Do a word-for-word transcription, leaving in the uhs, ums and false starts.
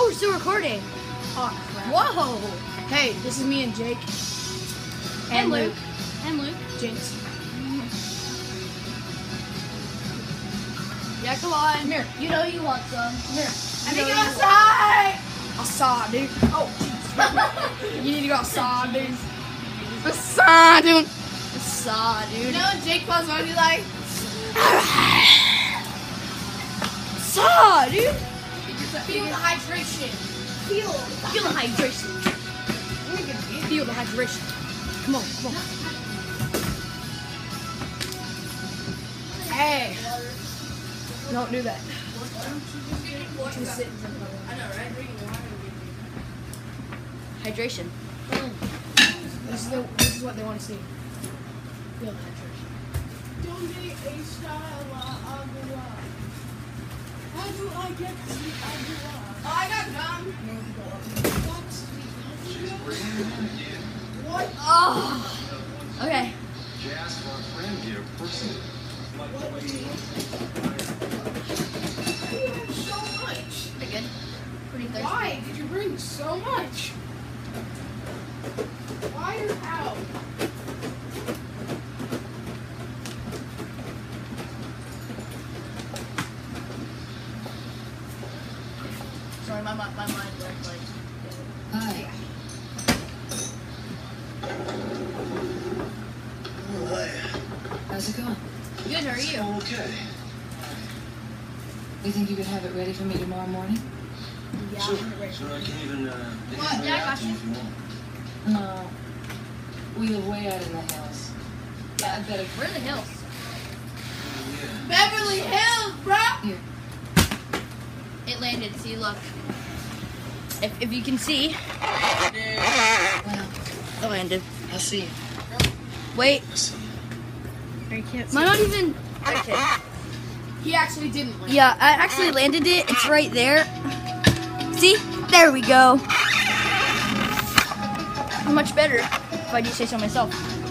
Oh, we're still recording. Oh, crap. Whoa. Hey, this is me and Jake. And, and Luke. Luke. And Luke. Jinx. Yeah, come on. Come here. You know you want some. Come here. I You need to know go you outside. Outside, dude. Oh, jeez. You need to go outside, dude. Outside, dude. Outside, dude. You know when Jake calls on you like, outside, dude. feel the hydration. Feel, feel the hydration. Feel the hydration. Come on, come on. Hey. Don't do that. Just sit and drink water. I know, right? Drinking water. Hydration. This is, the, this is what they want to see. Feel the hydration. Don't be a style agua. How do I get the agua? Oh, I got gum. What? Oh. Okay. What do you have so much? Pretty good. Pretty thirsty. Why did you bring so much? Why or how? Sorry, my, my, my mind went like. Hi. Oh, hi. How's it going? Good, how are you? Oh, okay. You think you could have it ready for me tomorrow morning? Yeah, Sure. I'm ready. Sure, I can even, uh, they What? can bring Yeah, I it out got to you you. if you want. No. We live way out in the hills. Yeah, I better. We're in the hills. Oh, yeah. Beverly Hills, bro! Here. It landed, see, look. If, if you can see, Well, it landed. I'll see you. Wait, I see. I can't see. am I not even... Okay. He actually didn't land. Yeah, I actually landed it. It's right there. See? There we go. Much better, if I do say so myself.